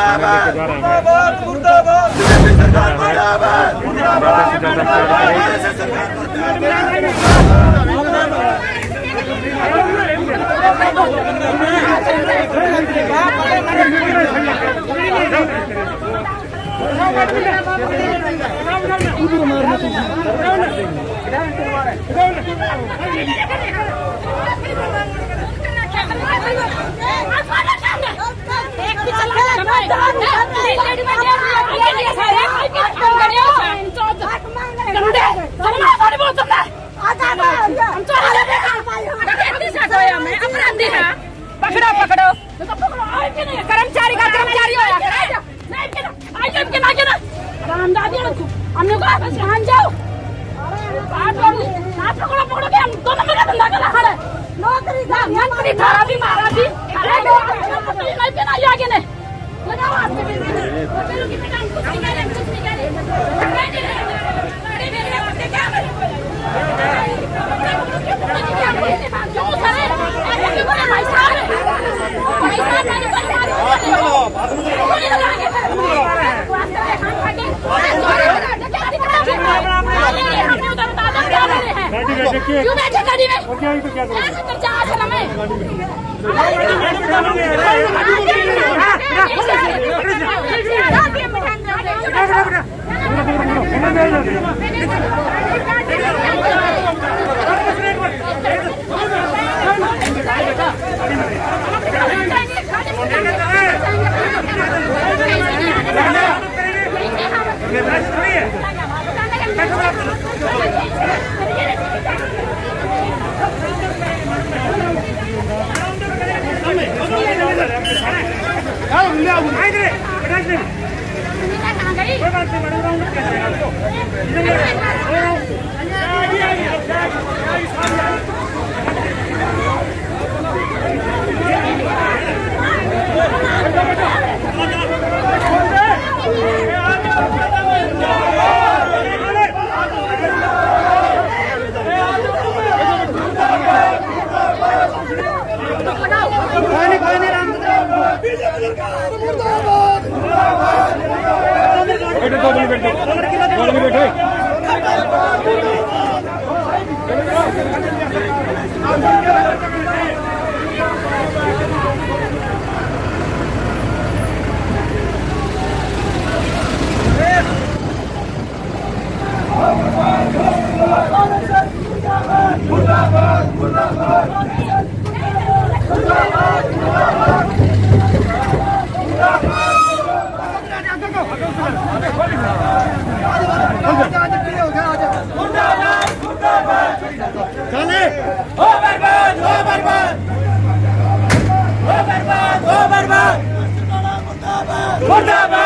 पकड़ो पकड़ो कर्मचारी का कर्मचारी हमने मान जाओ पकड़ो पकड़ो के हम 2 नंबर का धंधा कर रहा है नौकरी नौकरी थारा भी मारा भी नहीं पहना आगे ने लगाओ हाथ में की पिटाई कुछ निकाले क्यों बैठे गाड़ी में? क्या मुर्दाबाद